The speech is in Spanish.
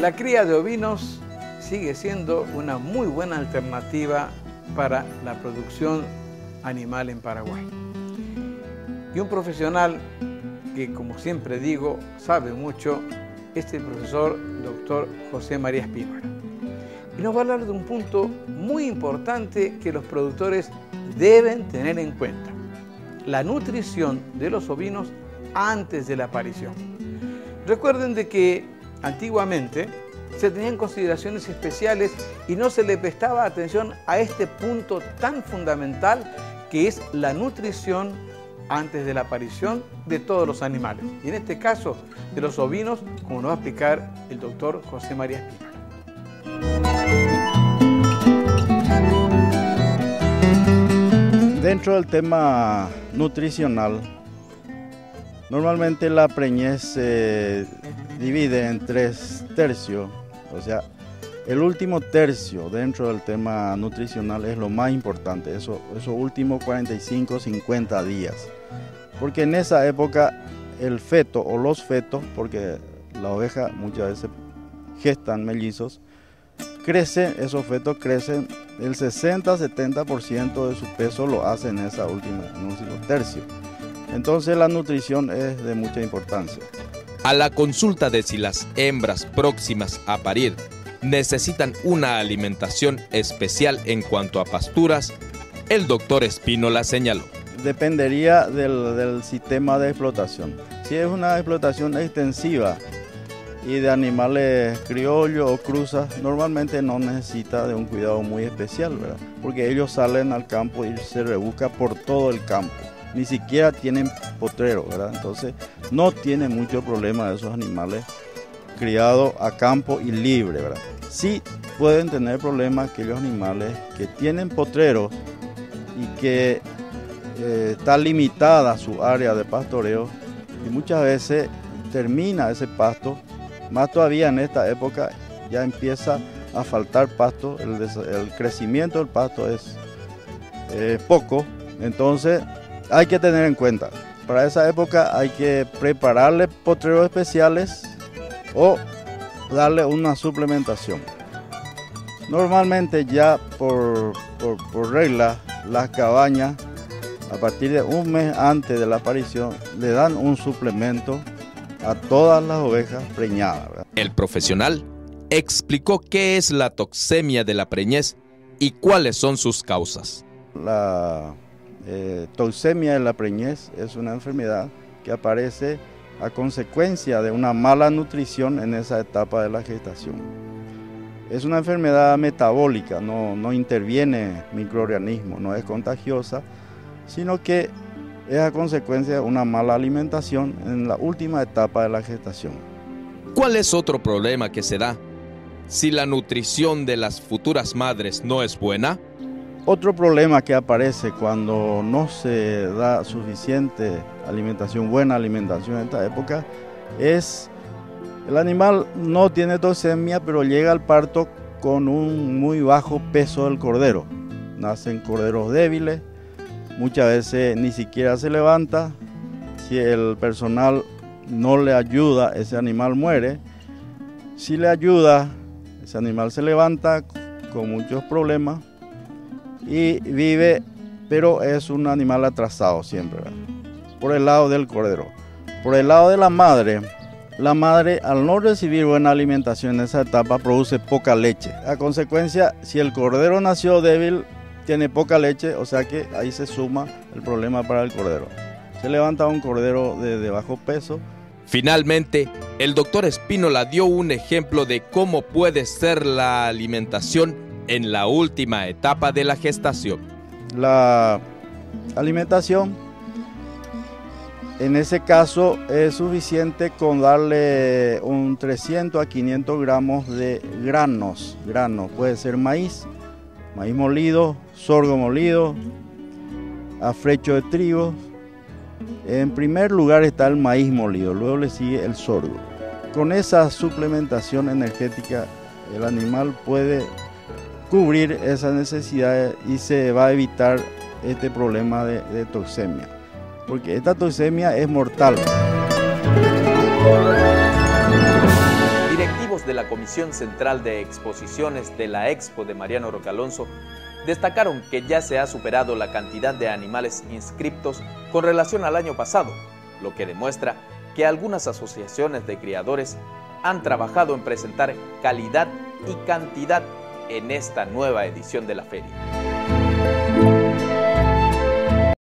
La cría de ovinos sigue siendo una muy buena alternativa para la producción animal en Paraguay. Y un profesional que, como siempre digo, sabe mucho, es el profesor doctor José María Espínola. Y nos va a hablar de un punto muy importante que los productores deben tener en cuenta: la nutrición de los ovinos antes de la aparición. Recuerden de que antiguamente se tenían consideraciones especiales y no se le prestaba atención a este punto tan fundamental que es la nutrición antes de la aparición de todos los animales. Y en este caso de los ovinos, como nos va a explicar el doctor José María Espínola. Dentro del tema nutricional, normalmente la preñez se divide en 3 tercios, o sea, el último tercio dentro del tema nutricional es lo más importante, esos últimos 45, 50 días. Porque en esa época el feto o los fetos, porque la oveja muchas veces gestan mellizos, esos fetos crecen, el 60-70% de su peso lo hacen en ese último tercio. Entonces la nutrición es de mucha importancia. A la consulta de si las hembras próximas a parir necesitan una alimentación especial en cuanto a pasturas, el doctor Espínola señaló. Dependería del sistema de explotación. Si es una explotación extensiva y de animales criollos o cruzas, normalmente no necesita de un cuidado muy especial, ¿verdad? Porque ellos salen al campo y se rebusca por todo el campo. Ni siquiera tienen potrero, ¿verdad? Entonces no tiene mucho problema de esos animales criados a campo y libre, ¿verdad? Sí pueden tener problemas aquellos animales que tienen potreros y que está limitada su área de pastoreo y muchas veces termina ese pasto, más todavía en esta época ya empieza a faltar pasto, el crecimiento del pasto es poco, entonces hay que tener en cuenta, para esa época hay que prepararle potreros especiales o darle una suplementación. Normalmente ya por regla las cabañas a partir de un mes antes de la aparición le dan un suplemento a todas las ovejas preñadas, ¿verdad? El profesional explicó qué es la toxemia de la preñez y cuáles son sus causas. La toxemia de la preñez es una enfermedad que aparece a consecuencia de una mala nutrición en esa etapa de la gestación. Es una enfermedad metabólica, no interviene microorganismos, no es contagiosa, sino que es a consecuencia de una mala alimentación en la última etapa de la gestación. ¿Cuál es otro problema que se da si la nutrición de las futuras madres no es buena? Otro problema que aparece cuando no se da suficiente alimentación, buena alimentación en esta época, es el animal no tiene toxemia, pero llega al parto con un muy bajo peso del cordero. Nacen corderos débiles, muchas veces ni siquiera se levanta. Si el personal no le ayuda, ese animal muere. Si le ayuda, ese animal se levanta con muchos problemas y vive, pero es un animal atrasado siempre, ¿verdad? Por el lado del cordero. Por el lado de la madre al no recibir buena alimentación en esa etapa produce poca leche. A consecuencia, si el cordero nació débil, tiene poca leche, o sea que ahí se suma el problema para el cordero. Se levanta un cordero de bajo peso. Finalmente, el doctor Espínola dio un ejemplo de cómo puede ser la alimentación en la última etapa de la gestación. La alimentación, en ese caso, es suficiente con darle un 300 a 500 gramos de granos. Puede ser maíz molido, sorgo molido, afrecho de trigo. En primer lugar está el maíz molido, luego le sigue el sorgo. Con esa suplementación energética, el animal puede cubrir esas necesidades y se va a evitar este problema de toxemia, porque esta toxemia es mortal. Directivos de la Comisión Central de Exposiciones de la Expo de Mariano Roque Alonso destacaron que ya se ha superado la cantidad de animales inscriptos con relación al año pasado, lo que demuestra que algunas asociaciones de criadores han trabajado en presentar calidad y cantidad en esta nueva edición de la feria.